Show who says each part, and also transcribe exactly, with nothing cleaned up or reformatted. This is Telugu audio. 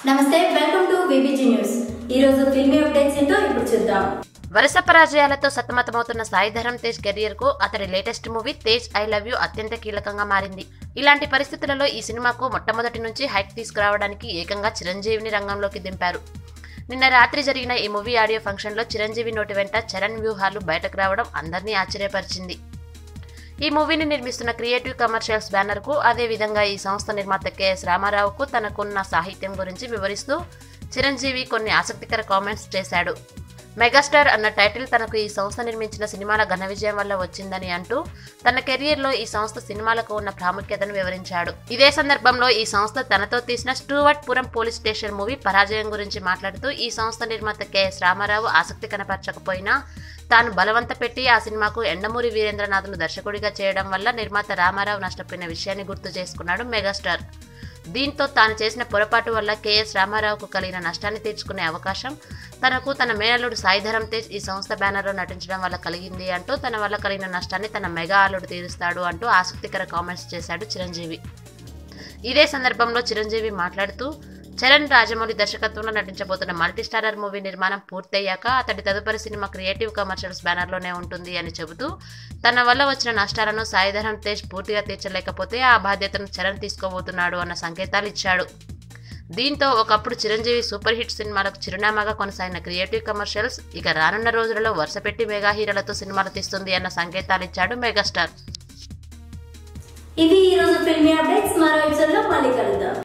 Speaker 1: నమస్తే, వెల్కమ్ టు విబిజీ న్యూస్. ఈ రోజు ఫిల్మీ అప్డేట్స్ ఏంటో ఇప్పుడు చూద్దాం.
Speaker 2: వరుస పరాజయాలతో సతమతమవుతున్న సాయి ధరమ్ తేజ్ కెరియర్ కు అతడి latest movie Tej I love you అత్యంత కీలకంగా మారింది. ఇలాంటి పరిస్థితులలో ఈ సినిమాకు మొట్టమొదటి నుంచి హైప్ తీసుకురావడానికి ఏకంగా చిరంజీవిని రంగంలోకి దింపారు. నిన్న రాత్రి జరిగిన ఈ మూవీ ఆడియో ఫంక్షన్ లో చిరంజీవి నోటి వెంట చరణ్ వ్యూహాలు బయటకు రావడం అందరినీ ఆశ్చర్యపరిచింది. ఈ మూవీని నిర్మిస్తున్న క్రియేటివ్ కమర్షియల్స్ బ్యానర్ కు, అదే విధంగా ఈ సంస్థ నిర్మాత కెఎస్ రామారావుకు తనకున్న సాహిత్యం గురించి వివరిస్తూ చిరంజీవి కొన్ని ఆసక్తికర కామెంట్స్ చేశాడు. మెగాస్టార్ అన్న టైటిల్ తనకు ఈ సంస్థ నిర్మించిన సినిమాల ఘన విజయం వల్ల వచ్చిందని అంటూ తన కెరియర్ లో ఈ సంస్థ సినిమాలకు ఉన్న ప్రాముఖ్యతను వివరించాడు. ఇదే సందర్భంలో ఈ సంస్థ తనతో తీసిన Stuartpuram police station movie పరాజయం గురించి మాట్లాడుతూ ఈ సంస్థ నిర్మాత కెఎస్ రామారావు ఆసక్తి కనపరచకపోయినా తాను బలవంత పెట్టి ఆ సినిమాకు ఎండమూరి వీరేంద్రనాథ్ను దర్శకుడిగా చేయడం వల్ల నిర్మాత రామారావు నష్టపోయిన విషయాన్ని గుర్తు చేసుకున్నాడు మెగాస్టార్. దీంతో తాను చేసిన పొరపాటు వల్ల కెఎస్ రామారావుకు కలిగిన నష్టాన్ని తీర్చుకునే అవకాశం తనకు తన మేనల్లుడు సాయి ధరమ్ తేజ్ ఈ సంస్థ బ్యానర్లో నటించడం వల్ల కలిగింది అంటూ తన వల్ల కలిగిన నష్టాన్ని తన మెగా అల్లుడు తీరుస్తాడు అంటూ ఆసక్తికర కామెంట్స్ చేశాడు చిరంజీవి. ఇదే సందర్భంలో చిరంజీవి మాట్లాడుతూ చరణ్ రాజమౌళి దర్శకత్వంలో నటించబోతున్న మల్టీస్టారర్ మూవీ నిర్మాణం పూర్తయ్యాక అతడి తదుపరి సినిమా క్రియేటివ్ కమర్షియల్స్ బ్యానర్లోనే ఉంటుంది అని చెబుతూ తన వల్ల వచ్చిన నష్టాలను సాయి ధరమ్ తేజ్ పూర్తిగా తీర్చలేకపోతే ఆ బాధ్యతను చరణ్ తీసుకోబోతున్నాడు అన్న సంకేతాలు ఇచ్చాడు. దీంతో ఒకప్పుడు చిరంజీవి సూపర్ హిట్ సినిమాలకు చిరునామాగా కొనసాగిన క్రియేటివ్ కమర్షియల్స్ ఇక రానున్న రోజులలో వరుసపెట్టి మెగా హీరోలతో సినిమాలు తీస్తుంది అన్న సంకేతాలు ఇచ్చాడు మెగాస్టార్.
Speaker 1: ఇవి ఈ రోజు ఫిల్మీ అప్డేట్స్. మరో ఎపిసోడ్ లో మళ్ళీ కలుద్దాం.